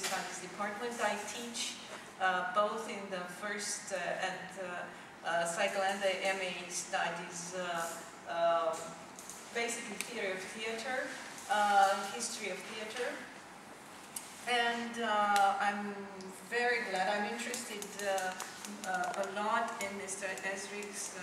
Studies department. I teach both in the first cycle and the MA Studies, basically theory of theater, history of theater. And I'm very glad, I'm interested a lot in Mr. Ezrik's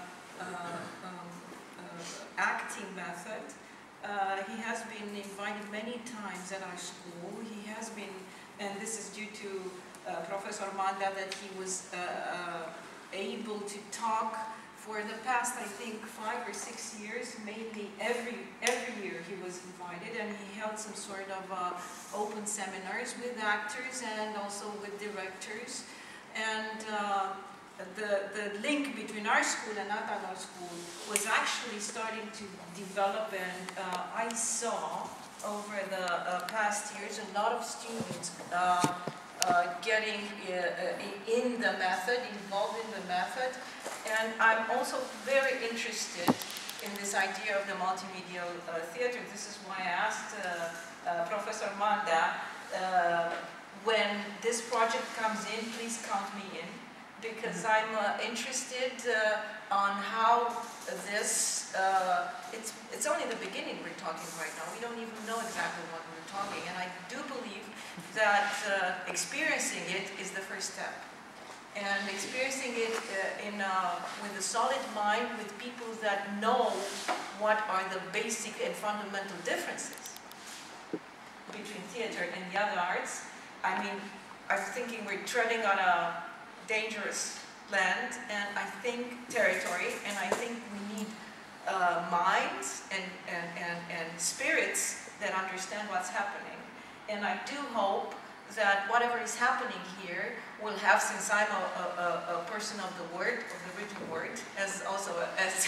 acting method. He has been invited many times at our school. He has been, and this is due to Professor Manda, that he was able to talk for the past, I think, 5 or 6 years, mainly every year he was invited, and he held some sort of open seminars with actors and also with directors. And the link between our school and Atala School was actually starting to develop, and I saw over the past years a lot of students getting in the method, involved in the method. And I'm also very interested in this idea of the multimedia theater. This is why I asked Professor Manda, when this project comes in, please count me in, because I'm interested on how this, it's only the beginning we're talking right now. We don't even know exactly what we're talking, and I do believe that experiencing it is the first step. And experiencing it with a solid mind, with people that know what are the basic and fundamental differences between theater and the other arts. I mean, I'm thinking we're treading on a dangerous land, and I think territory, and I think we need minds and spirits that understand what's happening. And I do hope that whatever is happening here will have, since I'm a person of the word, of the written word, as also as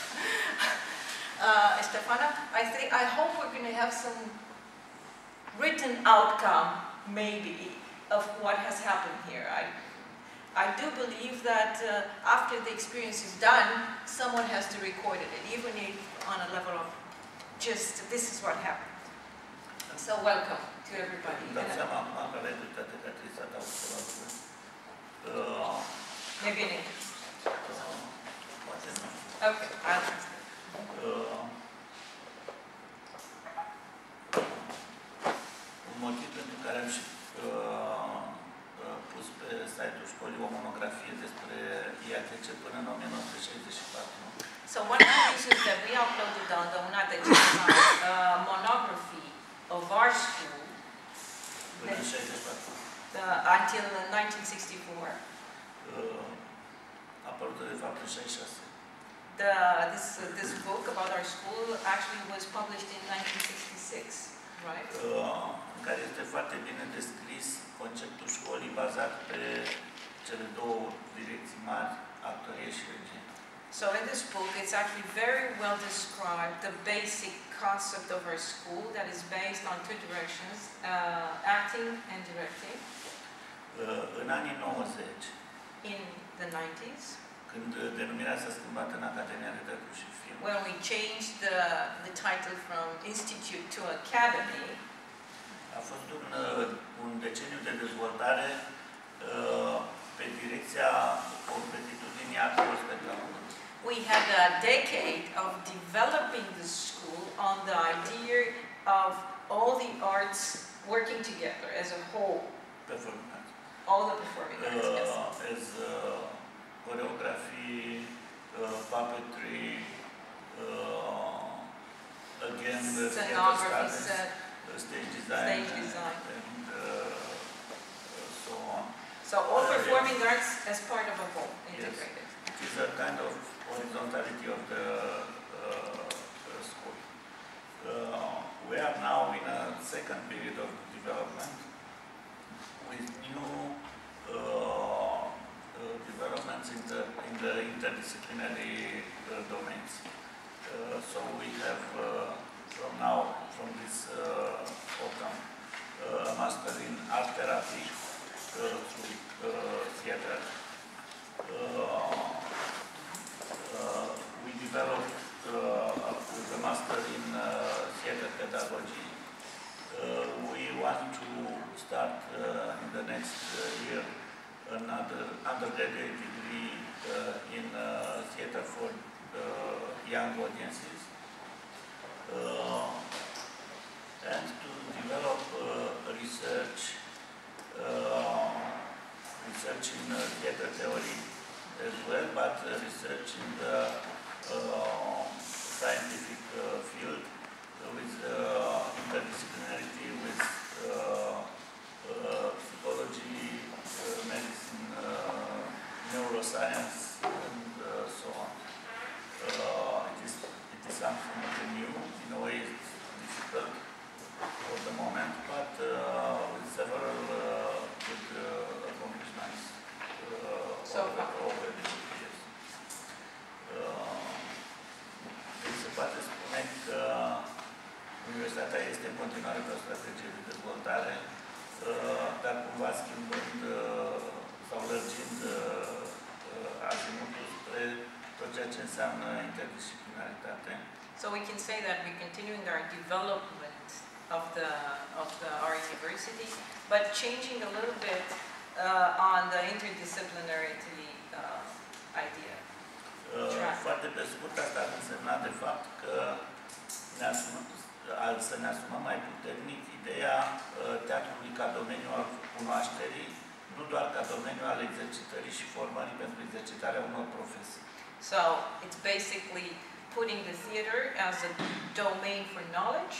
Stefana, I hope we're going to have some written outcome, maybe, of what has happened here. I do believe that after the experience is done, someone has to record it, even if on a level of just, this is what happened. So welcome to everybody. Maybe in English. Okay, I'll translate. Un motiv pentru care am și pus pe site-ul școlii o monografie despre IATC până în 1964. So one of the reasons that we uploaded on the UNATC monography of our school until 1964. This book about our school actually was published in 1966, right? În care este foarte bine descris conceptul școlii bazat pe cele două direcții mari, actorie și regie. So in this book, it's actually very well described, the basic concept of our school that is based on two directions, acting and directing. În anii 90, in the 90s, când denumirea s-a schimbat în Academia de Teatru și Film, when we changed the title from Institute to Academy, a fost un deceniu de dezvoltare pe direcția competitudinii artelor spectacolului. We had a decade of developing the school on the idea of all the arts working together as a whole. Performing arts. All the performing arts, yes. As choreography, puppetry, again the scenography, stage design, and so on. So all performing arts as part of a whole, integrated. Yes. It is a kind of horizontality of the school. We are now in a second period of development with new developments in the interdisciplinary domains. So we have from this autumn, a master in art therapy through theater. We developed with a master in theater pedagogy. We want to start in the next year another undergraduate degree in theater for young audiences, and to develop research in theater theory as well, but research in the scientific field with interdisciplinarity with psychology, medicine, neuroscience, and so on. It is something new. In a way, it's difficult for the moment, but with several good accomplishments over the years. Se poate spune că Universitatea este în continuare pe o strategie de dezvoltare, dar cumva schimbând sau lărgind azimutul spre tot ceea ce înseamnă interdisciplinaritate. So we can say that we're continuing our development of our university, but changing a little bit on the interdisciplinarity idea. Foarte pe scurt, asta ar însemna de fapt că să ne asumăm mai puternic ideea teatrului ca domeniu al cunoașterii, nu doar ca domeniu al exercitării și formării pentru exercitarea unor profesii. So it's basically putting the theater as a domain for knowledge,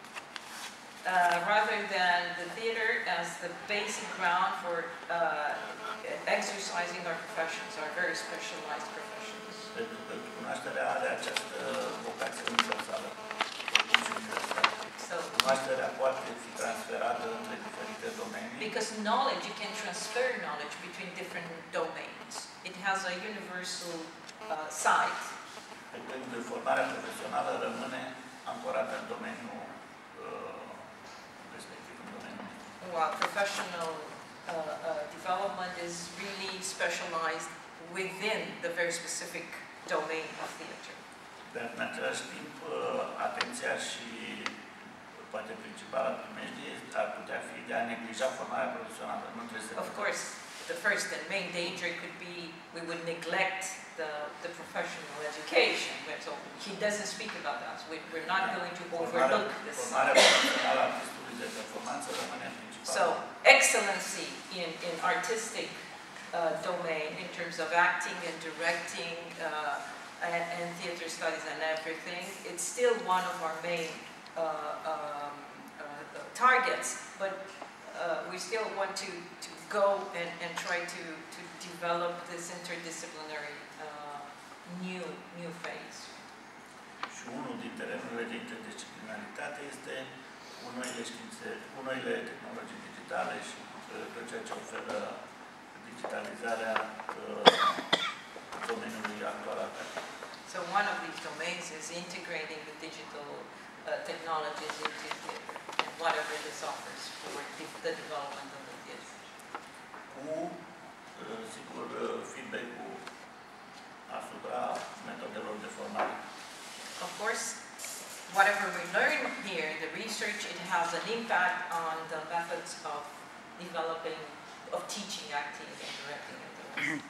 rather than the theater as the basic ground for exercising our professions, our very specialized professions. Pentru că cunoașterea are această vocație universală. So, cunoașterea poate fi transferată între diferite domenii. Because knowledge, you can transfer knowledge between different domains. It has a universal side. Când formarea profesională rămâne ancorată în domeniul respectiv, în domeniul. While professional development is really specialized within the very specific domain of theater. Dar în același timp, atenția și poate principala primejdie ar putea fi de a neglija formarea profesională. Nu trebuie să... Of course, the first and main danger could be we would neglect the professional education. So he doesn't speak about that. We're not going to overlook this. Formarea profesională a artistului de performanță rămâne principală. So excellency in artistic domain in terms of acting and directing and theater studies and everything, it's still one of our main targets, but we still want to go and try to develop this interdisciplinary new phase. Și unul din terenurile de interdisciplinaritate este noile tehnologii digitale și tot ceea ce oferă digitalizarea domeniului actual. So one of these domains is integrating the digital technologies into theater and whatever this offers for the development of the theater. Cu, sigur, feedback-ul asupra metodelor de formare. Of course, whatever we learn here, the research, it has an impact on the methods of developing, of teaching, acting, and directing.